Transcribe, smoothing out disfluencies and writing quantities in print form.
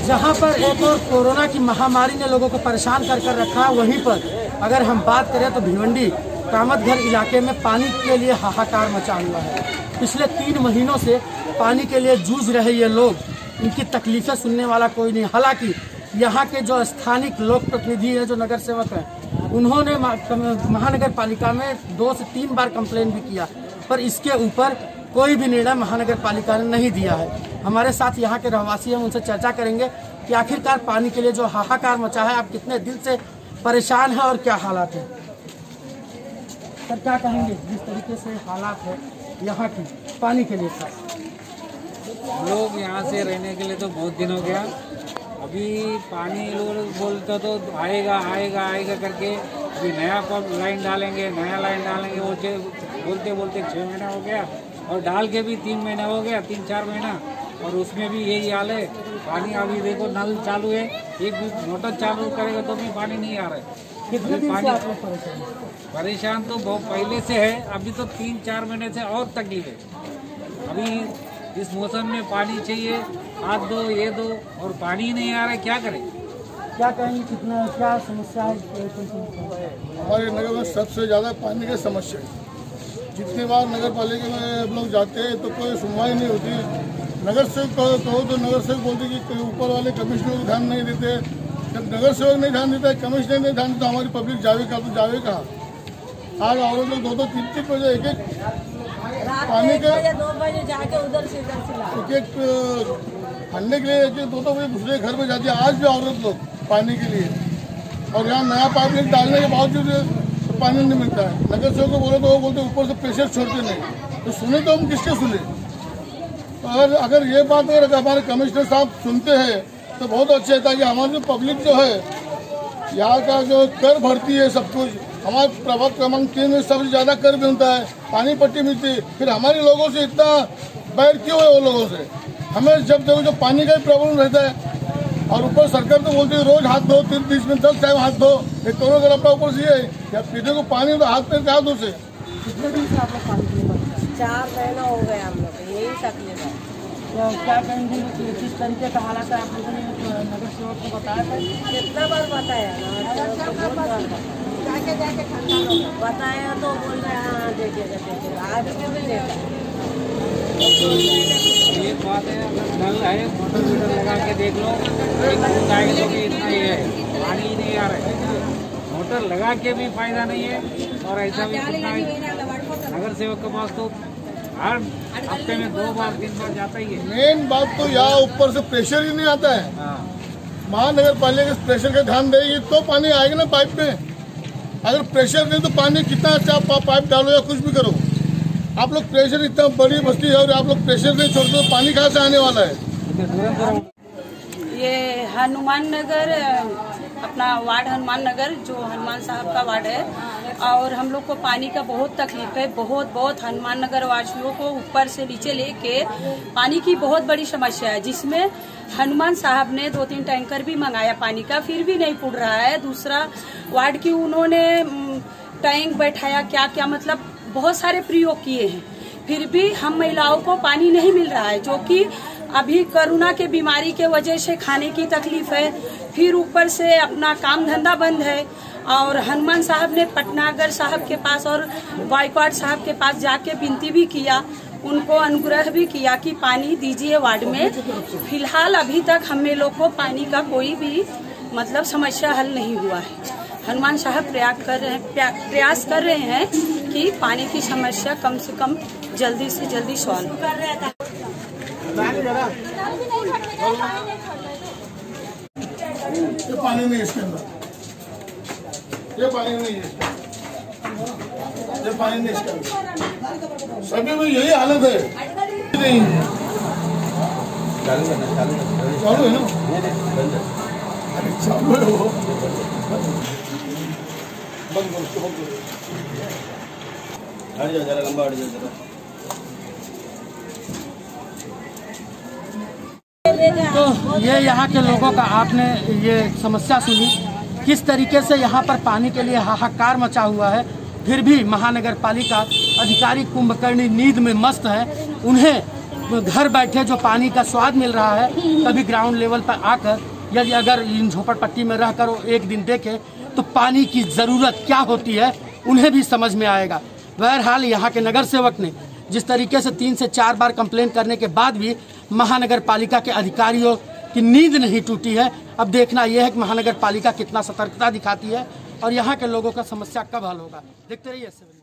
जहाँ पर एक और कोरोना की महामारी ने लोगों को परेशान कर रखा है, वहीं पर अगर हम बात करें तो भिवंडी कामतघर इलाके में पानी के लिए हाहाकार मचा हुआ है। पिछले 3 महीनों से पानी के लिए जूझ रहे ये लोग, इनकी तकलीफें सुनने वाला कोई नहीं। हालांकि यहाँ के जो स्थानिक लोक प्रतिनिधि हैं, जो नगर सेवक हैं, उन्होंने महानगर पालिका में 2 से 3 बार कंप्लेन भी किया, पर इसके ऊपर कोई भी निर्णय महानगर पालिका ने नहीं दिया है। हमारे साथ यहाँ के रहवासी हैं, उनसे चर्चा करेंगे कि आखिरकार पानी के लिए जो हाहाकार मचा है, आप कितने दिन से परेशान हैं और क्या हालात है। सर क्या कहेंगे जिस तरीके से हालात है यहाँ की पानी के लिए? लोग यहाँ से रहने के लिए तो बहुत दिन हो गया। अभी पानी लोग बोलते तो आएगा आएगा आएगा करके, अभी नया लाइन डालेंगे बोलते बोलते 6 महीना हो गया, और डाल के भी 3 महीना हो गया, 3-4 महीना, और उसमें भी यही हाल है। पानी अभी देखो नल चालू है, एक भी मोटर चालू करेगा तो भी पानी नहीं आ रहा है। कितने दिन से आप लोग परेशान तो बहुत पहले से है, अभी तो 3-4 महीने से और तकलीफ है। अभी इस मौसम में पानी चाहिए, हाथ दो ये दो, और पानी नहीं आ रहा है, क्या करें? क्या कहेंगे, कितना क्या समस्या है? हमारे नगर में सबसे ज़्यादा पानी की समस्या है। जितनी बार नगर पालिका में हम लोग जाते हैं तो कोई सुनवाई नहीं होती। नगर सेवक कहो तो नगर सेवक बोलते कि ऊपर वाले कमिश्नर को ध्यान नहीं देते। जब नगर सेवक नहीं ध्यान देता है, कमिश्नर नहीं ध्यान देता, हमारी पब्लिक जावे कहाँ? आज और लोग 2-2, 3-3 बजे एक पानी के 2 बजे जाके उधर से एक ठंडे के लिए 1-2 बजे दूसरे घर में जाती है। आज भी औरत लोग पानी के लिए, और यहाँ नया पाइप डालने के बावजूद तो पानी नहीं मिलता है। नगर सेवक को बोले तो वो बोलते ऊपर से प्रेशर छोड़ते नहीं, तो सुने तो हम किसके सुने? तो अगर ये बात अगर हमारे कमिश्नर साहब सुनते हैं तो बहुत अच्छा है, ताकि हमारी जो पब्लिक जो है यहाँ का जो कर भरती है सब कुछ, हमारे प्रभाग क्रमांक 3 में सबसे ज़्यादा कर मिलता है, पानी पट्टी मिलती है, फिर हमारे लोगों से इतना बैर क्यों है? वो लोगों से हमें जब देखो जो पानी का ही प्रॉब्लम रहता है, और ऊपर सरकार तो बोलती है रोज हाथ धो, 30 मिनट 10 टाइम हाथ धो। एक करोड़ अगर अपना ऊपर से या पीने को पानी तो हाथ पैर क्या दो से। कितने दिन से आप लोग पानी के लिए? 4 महीना हो गए हम लोग, यही तकलीफ है। तो क्या कहेंगे कि किस तरीके का हालात है? आप लोगों ने नगर सेवक को बताया था? कितना बार बताया बताया तो बोल रहे हैं हाँ देखिएगा, आज क्यों भी लेता है। एक बात है, अगर नल है मोटर मीटर लगा के देख लो, तो भी इतना ही है, पानी ही नहीं आ रहा है। मोटर लगा के भी फायदा नहीं है, और ऐसा भी नगर सेवक के पास तो हर हफ्ते में 2 बार 3 बार जाता ही है। मेन बात तो यहाँ ऊपर से प्रेशर ही नहीं आता है। महानगर पालिका इस प्रेशर का ध्यान देगी तो पानी आएगा ना पाइप में। अगर प्रेशर नहीं तो पानी कितना अच्छा पाइप डालो या कुछ भी करो, आप लोग प्रेशर इतना बड़ी बस्ती है और आप लोग प्रेशर नहीं छोड़ते तो पानी कहाँ से आने वाला है? ये हनुमान नगर, अपना वार्ड हनुमान नगर, जो हनुमान साहब का वार्ड है, और हम लोग को पानी का बहुत तकलीफ है। बहुत हनुमान नगर वासियों को ऊपर से नीचे लेके पानी की बहुत बड़ी समस्या है, जिसमें हनुमान साहब ने 2-3 टैंकर भी मंगाया पानी का, फिर भी नहीं पुड़ रहा है। दूसरा वार्ड की उन्होंने टैंक बैठाया, क्या क्या मतलब बहुत सारे प्रयोग किए हैं, फिर भी हम महिलाओं को पानी नहीं मिल रहा है, जो कि अभी कोरोना के बीमारी के वजह से खाने की तकलीफ है, फिर ऊपर से अपना काम धंधा बंद है। और हनुमान साहब ने पटनागर साहब के पास और गायकवाड़ साहब के पास जाके विनती भी किया, उनको अनुग्रह भी किया कि पानी दीजिए वार्ड में। फिलहाल अभी तक हमें लोग को पानी का कोई भी मतलब समस्या हल नहीं हुआ है। हनुमान साहब प्रयास कर रहे हैं कि पानी की समस्या कम से कम जल्दी से जल्दी सॉल्व कर रहे हैं। ये पानी नहीं इसके अंदर, ये पानी नहीं है, ये पानी नहीं इसके अंदर, सभी में यही हालत है। नहीं चालू है ना? अरे चालू है वो, बंद करो, हट जाओ जरा, लंबा हट जाओ जरा। तो ये यहाँ के लोगों का आपने ये समस्या सुनी, किस तरीके से यहाँ पर पानी के लिए हाहाकार मचा हुआ है। फिर भी महानगर पालिका अधिकारी कुंभकर्णी नींद में मस्त है, उन्हें घर बैठे जो पानी का स्वाद मिल रहा है, कभी ग्राउंड लेवल पर आकर यदि अगर इन झोपड़पट्टी में रहकर वो एक दिन देखें तो पानी की ज़रूरत क्या होती है उन्हें भी समझ में आएगा। बहरहाल यहाँ के नगर सेवक ने जिस तरीके से 3 से 4 बार कंप्लेन करने के बाद भी महानगर पालिका के अधिकारियों की नींद नहीं टूटी है। अब देखना यह है कि महानगर पालिका कितना सतर्कता दिखाती है और यहाँ के लोगों का समस्या कब हल होगा। देखते रहिए।